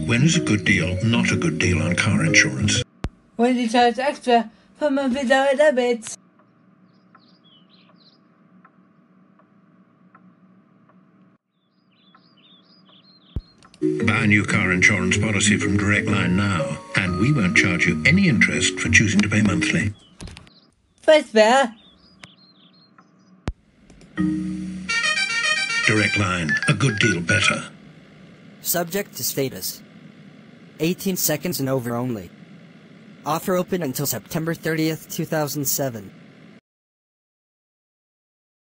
When is a good deal not a good deal on car insurance? When you charge extra for monthly direct debits. Buy a new car insurance policy from Direct Line now, and we won't charge you any interest for choosing to pay monthly. Price Berridge. Direct Line, a good deal better. Subject to status. 18 seconds and over only. Offer open until September 30th, 2007.